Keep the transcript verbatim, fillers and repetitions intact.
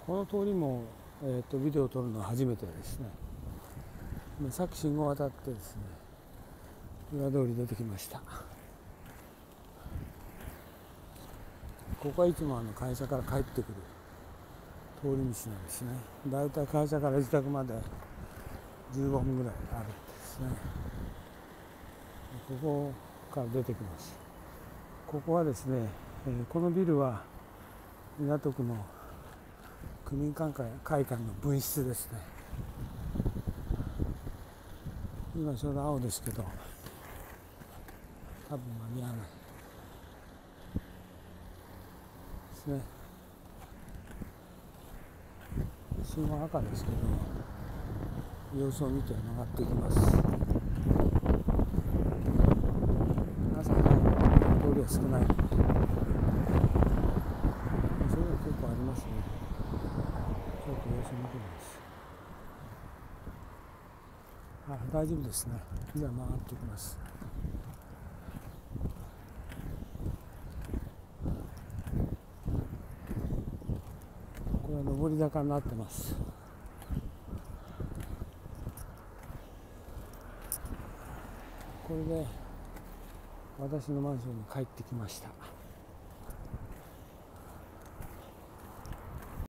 この通りも、えー、とビデオを撮るのは初めてですね。さっき信号を渡ってですね、裏通り出てきました。ここはいつもあの会社から帰ってくる通り道なんですね。だいたい会社から自宅までじゅうごふんぐらいあるんですね。ここから出てきます。ここはですね、えー、このビルは港区の区民会館の分室ですね。今ちょうど青ですけど、多分間に合わないですね。信号赤ですけど、様子を見て曲がっていきます。朝早い通りは少ないので、それは結構ありますね。ちょっと様子を見てみます。あ、大丈夫ですね。じゃあ曲がっていきます。これは上り坂になってます。これで私のマンションに帰ってきました。